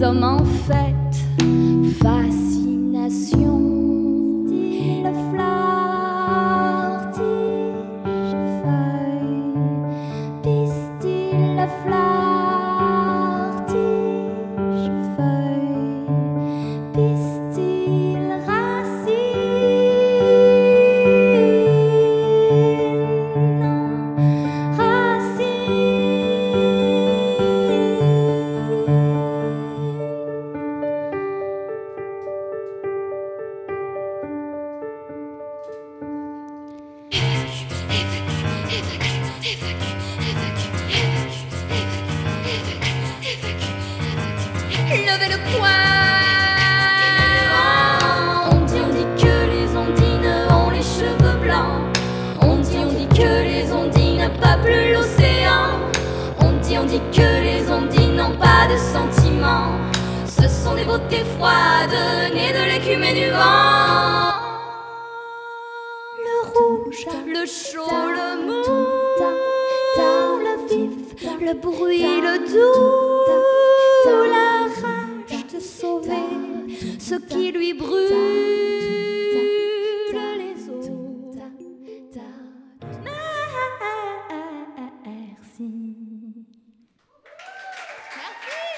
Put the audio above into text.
les hommes en fête. Fascination, style fleur, tige, feuille, pistil, fleur, tige, feuille, pistil, racine, racine. Levez le poing. On dit que les ondines ont les cheveux blancs. On dit que les ondines peuplent l'océan. On dit que les ondines n'ont pas de sentiments. Ce sont des beautés froides, nées de l'écume et du vent. Le rouge, le chaud, le mou, le vif, le bruit, le doux, la rage de sauver ce qui lui brûle les os. Merci. Merci.